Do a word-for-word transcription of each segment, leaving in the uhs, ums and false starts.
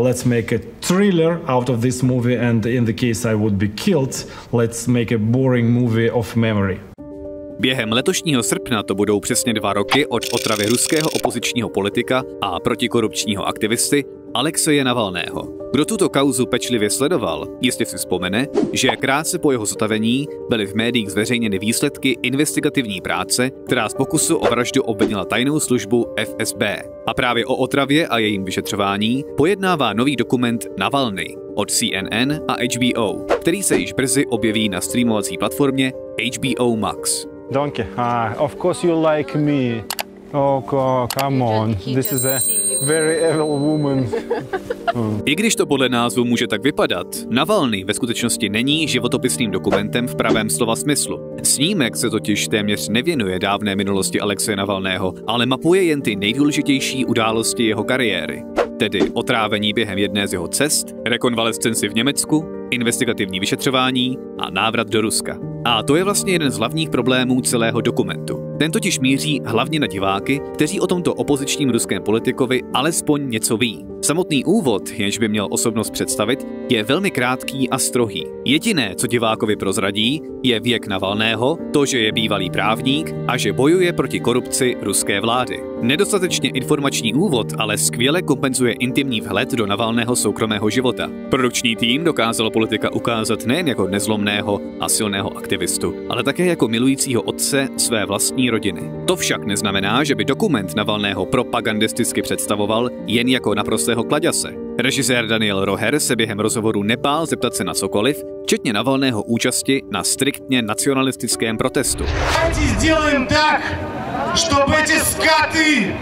let's make a thriller out of this movie, and in the case I would be killed, let's make a boring movie of memory. Během letošního srpna to budou přesně dva roky od otravy ruského opozičního politika a protikorupčního aktivisty Alexeje Navalného. Kdo tuto kauzu pečlivě sledoval, jistě si vzpomene, že krátce po jeho zotavení byly v médiích zveřejněny výsledky investigativní práce, která z pokusu o vraždu obvinila tajnou službu F S B. A právě o otravě a jejím vyšetřování pojednává nový dokument Navalny od C N N a H B O, který se již brzy objeví na streamovací platformě H B O Max. Donkey, ah, of course you like me. Oh, come on, this is a very evil woman. Hmm. I když to podle názvu může tak vypadat, Navalny ve skutečnosti není životopisným dokumentem v pravém slova smyslu. Snímek se totiž téměř nevěnuje dávné minulosti Alexeje Navalného, ale mapuje jen ty nejdůležitější události jeho kariéry. Tedy otrávení během jedné z jeho cest, rekonvalescenci v Německu, investigativní vyšetřování a návrat do Ruska. A to je vlastně jeden z hlavních problémů celého dokumentu. Ten totiž míří hlavně na diváky, kteří o tomto opozičním ruském politikovi alespoň něco ví. Samotný úvod, jenž by měl osobnost představit, je velmi krátký a strohý. Jediné, co divákovi prozradí, je věk Navalného, to, že je bývalý právník a že bojuje proti korupci ruské vlády. Nedostatečně informační úvod ale skvěle kompenzuje intimní vhled do Navalného soukromého života. Produkční tým dokázal politika ukázat nejen jako nezlomného a silného aktivistu, ale také jako milujícího otce své vlastní rodiny. To však neznamená, že by dokument Navalného propagandisticky představoval jen jako naprostého kladěse. Režisér Daniel Roher se během rozhovoru nebál zeptat se na cokoliv, včetně Navalného účasti na striktně nacionalistickém protestu. Сделаем так, чтобы эти скоты,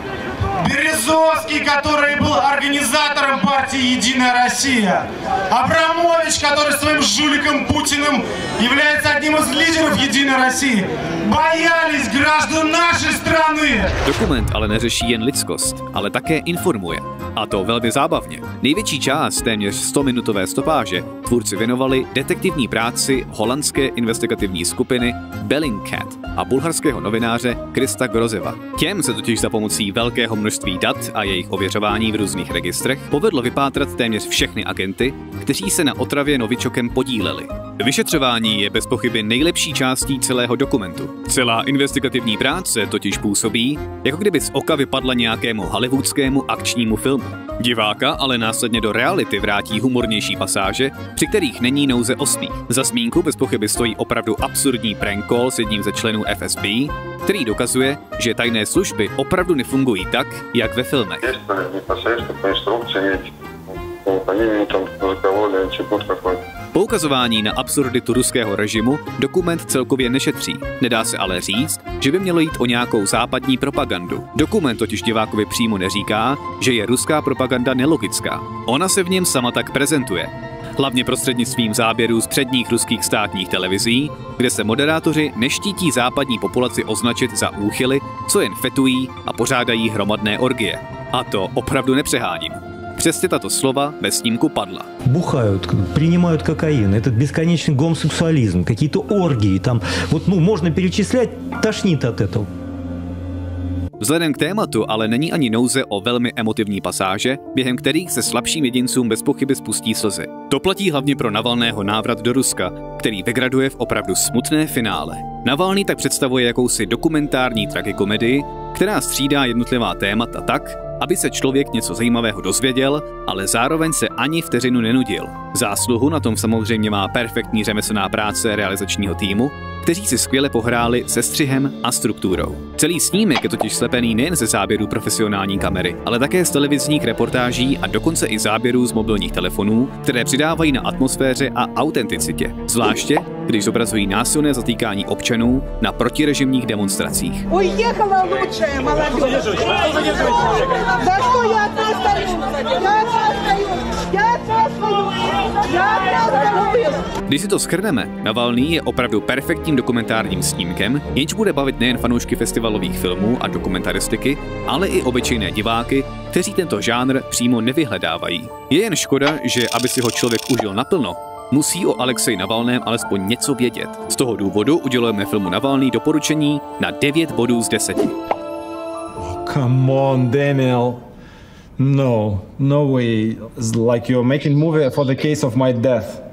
Березовский, который был организатором партии «Единая Россия», Абрамович, который своим жуликом Путиным является одним из лидеров «Единой России», боялись граждан нашей страны. Dokument ale neřeší jen lidskost, ale také informuje. A to velmi zábavně. Největší část téměř stominutové stopáže tvůrci věnovali detektivní práci holandské investigativní skupiny Bellingcat a bulharského novináře Krista Grozeva. Těm se totiž za pomocí velkého množství dat a jejich ověřování v různých registrech povedlo vypátrat téměř všechny agenty, kteří se na otravě novičokem podíleli. Vyšetřování je bez pochyby nejlepší částí celého dokumentu. Celá investigativní práce totiž působí, jako kdyby z oka vypadla nějakému hollywoodskému akčnímu filmu. Diváka ale následně do reality vrátí humornější pasáže, při kterých není nouze o smích. Za zmínku bez pochyby stojí opravdu absurdní prank call s jedním ze členů F S B, který dokazuje, že tajné služby opravdu nefungují tak, jak ve filmech. Poukazování na absurditu ruského režimu dokument celkově nešetří. Nedá se ale říct, že by mělo jít o nějakou západní propagandu. Dokument totiž divákovi přímo neříká, že je ruská propaganda nelogická. Ona se v něm sama tak prezentuje. Hlavně prostřednictvím záběrů z předních ruských státních televizí, kde se moderátoři neštítí západní populaci označit za úchyly, co jen fetují a pořádají hromadné orgie. A to opravdu nepřeháním. Přesně tato slova ve snímku padla. Бухают, принимают кокаин, этот бесконечный гомосексуализм, какие-то оргии, там, вот, ну, можно перечислять, тошнит от этого. Vzhledem k tématu ale není ani nouze o velmi emotivní pasáže, během kterých se slabším jedincům bez pochyby spustí slzy. To platí hlavně pro Navalného návrat do Ruska, který vygraduje v opravdu smutné finále. Navalný tak představuje jakousi dokumentární tragikomedii, která střídá jednotlivá témata tak, aby se člověk něco zajímavého dozvěděl, ale zároveň se ani vteřinu nenudil. Zásluhu na tom samozřejmě má perfektní řemeslná práce realizačního týmu, kteří si skvěle pohráli se střihem a strukturou. Celý snímek je totiž slepený nejen ze záběrů profesionální kamery, ale také z televizních reportáží a dokonce i záběrů z mobilních telefonů, které přidávají na atmosféře a autenticitě. Zvláště, když zobrazují násilné zatýkání občanů na protirežimních demonstracích. Уехала лучшая молодежь. За что я от вас стою? Я от вас стою. Я от вас стою. Я от вас стою. Když si to shrneme, Navalný je opravdu perfektním dokumentárním snímkem, jenž bude bavit nejen fanoušky festivalových filmů a dokumentaristiky, ale i obyčejné diváky, kteří tento žánr přímo nevyhledávají. Je jen škoda, že aby si ho člověk užil naplno, musí o Alexeji Navalném alespoň něco vědět. Z toho důvodu udělujeme filmu Navalný doporučení na devět bodů z deseti. Oh, come on, Daniel. No, no way. It's like you're making movie for the case of my death.